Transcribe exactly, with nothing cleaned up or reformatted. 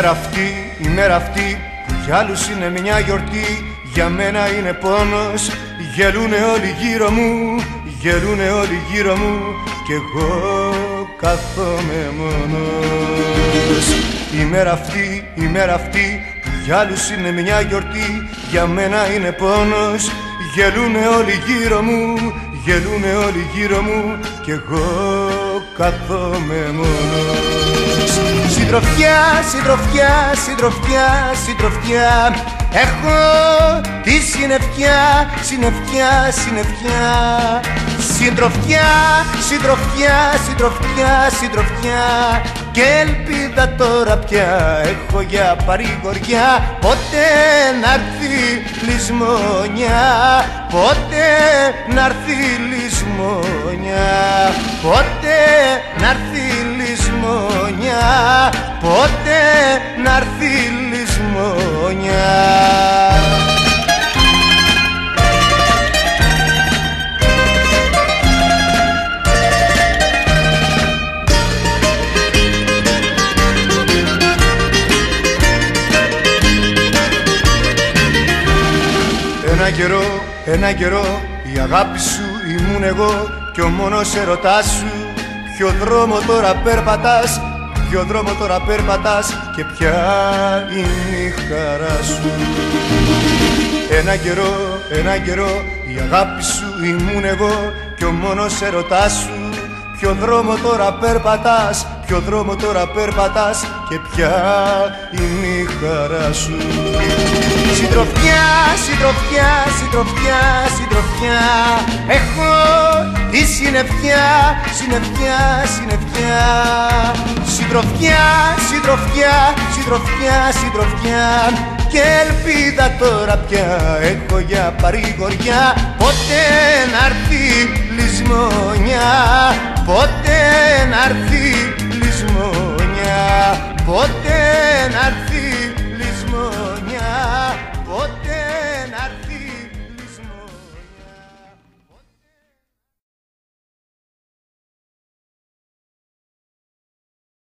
μέρα αυτή, η μέρα αυτή που για άλλους είναι μια γιορτή, για μένα είναι πόνος. Γελούνε όλοι γύρω μου, γελούνε όλοι γύρω μου κι εγώ κάθομαι μόνος. Η μέρα αυτή, η μέρα αυτή που για άλλους είναι μια γιορτή, για μένα είναι πόνος. Γελούνε όλοι γύρω μου, γελούνε όλοι γύρω μου κι εγώ κάθομαι μόνος. Συντροφιά, συντροφιά, συντροφιά, συντροφιά, έχω τη συννεφιά, συννεφιά, συννεφιά. Συντροφιά, συντροφιά, συντροφιά, συντροφιά και ελπίδα τώρα πια έχω για παρηγοριά. Πότε να'ρθεί λησμονιά, πότε να'ρθεί λησμονιά, πότε να'ρθεί λησμονιά, πότε να'ρθεί λησμονιά. Ένα καιρό, ένα καιρό η αγάπη σου ήμουν εγώ κι ο μόνος ερωτάς σου. Ποιο δρόμο τώρα περπατάς, ποιο δρόμο τώρα περπατάς και ποια είναι η χαρά σου. Ένα καιρό, ένα καιρό η αγάπη σου ήμουν εγώ κι ο μόνος ερωτάς σου. Ποιο δρόμο τώρα περπατάς, ποιο δρόμο τώρα περπατάς και ποια είναι η χαρά σου. Συντροφιά, συντροφιά, συντροφιά, συντροφιά, έχω τη συννεφιά, συννεφιά, συννεφιά. Συντροφιά, συντροφιά, συντροφιά, συντροφιά και ελπίδα τώρα πια έχω για παρηγοριά. Πότε να'ρθεί λησμονιά, πότε να'ρθεί λησμονιά, πότε να'ρθεί